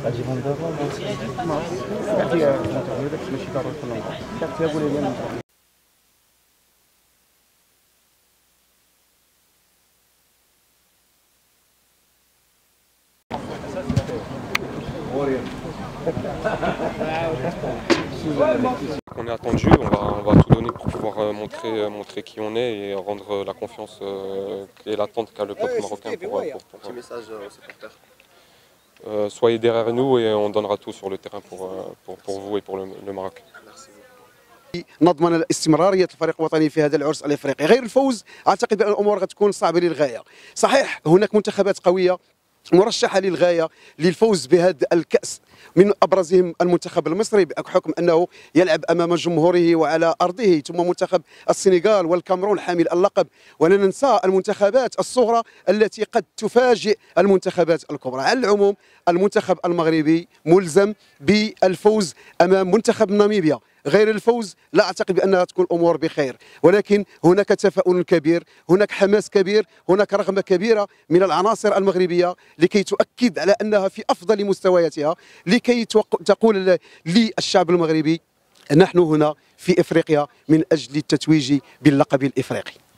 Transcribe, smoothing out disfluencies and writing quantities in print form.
غتجيبهم دابا ما عرفتش كاع هي الانترفيو داك ماشي ضروري كل نهار كاع قولي لي On est attendu, on va tout donner pour pouvoir montrer qui on est et rendre la confiance et l'attente qu'a le peuple marocain pour petit message aux supporters. soyez derrière nous et on donnera tout sur le terrain pour vous et pour le Maroc. نضمن الاستمراريه الفريق الوطني في هذا العرس الافريقي. غير الفوز اعتقد بان الامور غتكون صعبه للغايه. صحيح هناك منتخبات قويه مرشحه للغايه للفوز بهذا الكاس، من ابرزهم المنتخب المصري بحكم انه يلعب امام جمهوره وعلى ارضه، ثم منتخب السنغال والكاميرون حامل اللقب، ولا ننسى المنتخبات الصغرى التي قد تفاجئ المنتخبات الكبرى. على العموم المنتخب المغربي ملزم بالفوز امام منتخب ناميبيا. غير الفوز لا اعتقد بانها تكون الامور بخير، ولكن هناك تفاؤل كبير، هناك حماس كبير، هناك رغبه كبيره من العناصر المغربيه لكي تؤكد على انها في افضل مستوياتها، لكي تقول للشعب المغربي نحن هنا في افريقيا من اجل التتويج باللقب الافريقي.